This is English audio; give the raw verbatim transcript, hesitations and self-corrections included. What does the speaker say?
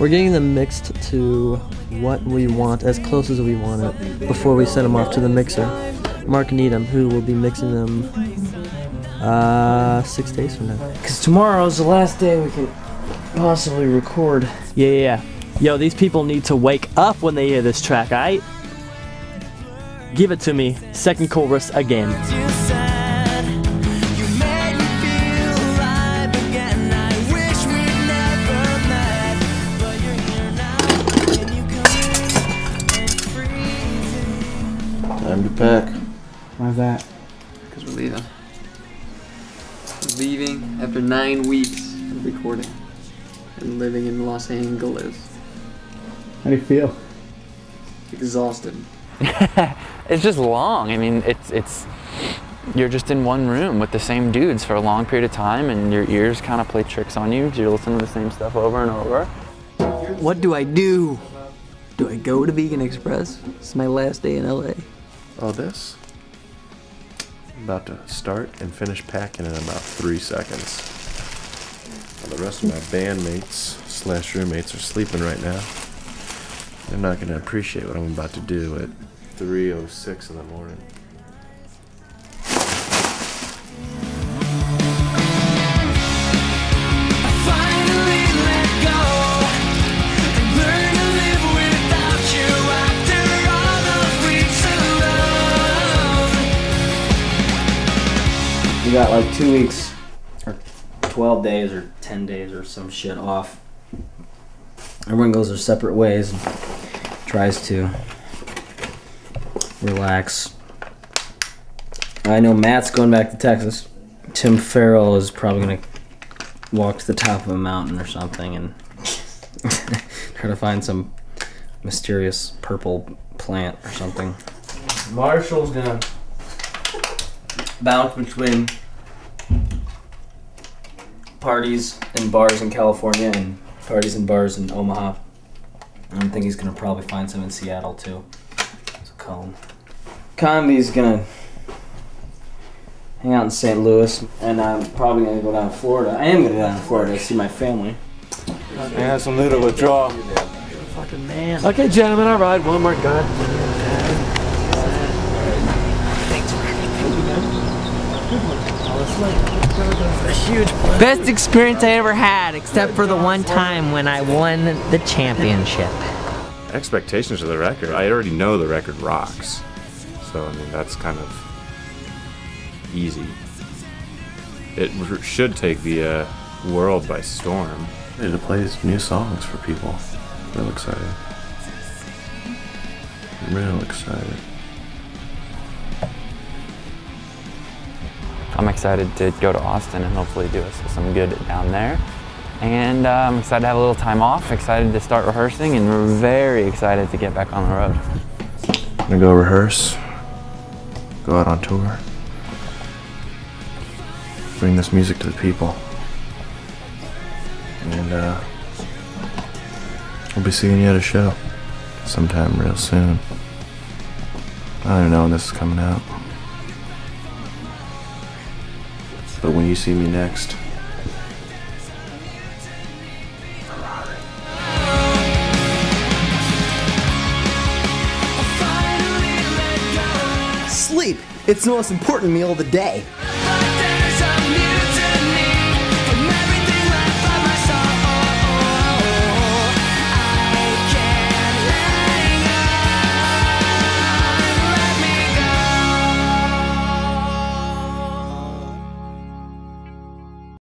We're getting them mixed to what we want, as close as we want it, before we send them off to the mixer. Mark Needham, who will be mixing them uh, six days from now. Because tomorrow's the last day we can possibly record. Yeah, yeah, yeah. Yo, these people need to wake up when they hear this track, alright? Give it to me. Second chorus again. Time to pack. Why's that? Because we're leaving. We're leaving after nine weeks of recording and living in Los Angeles. How do you feel? Exhausted. It's just long. I mean, it's it's you're just in one room with the same dudes for a long period of time, and your ears kind of play tricks on you because you're listening to the same stuff over and over. What do I do? Do I go to Vegan Express? It's my last day in L A. Oh, this? I'm about to start and finish packing in about three seconds. While the rest of my bandmates slash roommates are sleeping right now. They're not going to appreciate what I'm about to do at three oh six in the morning. We got like two weeks, or twelve days, or ten days, or some shit off. Everyone goes their separate ways and tries to relax. I know Matt's going back to Texas. Tim Farrell is probably gonna walk to the top of a mountain or something and try to find some mysterious purple plant or something. Marshall's gonna bounce between parties and bars in California and parties and bars in Omaha. I think he's gonna probably find some in Seattle too. So call him. Convy's gonna hang out in Saint Louis, and I'm probably gonna go down to Florida. I am gonna go down to Florida to see my family. I have some little withdrawal. Fucking man. Okay, gentlemen, all right, one more gun. A huge Best experience I ever had, except for the one time when I won the championship. Expectations of the record. I already know the record rocks. So, I mean, that's kind of easy. It should take the uh, world by storm. Ready to play some new songs for people. Real excited. Real excited. I'm excited to go to Austin and hopefully do us some good down there. And uh, I'm excited to have a little time off, excited to start rehearsing, and we're very excited to get back on the road. I'm gonna go rehearse, go out on tour, bring this music to the people. And uh, we'll be seeing you at a show sometime real soon. I don't even know when this is coming out. But when you see me next, Hooray. Sleep. It's the most important meal of the day.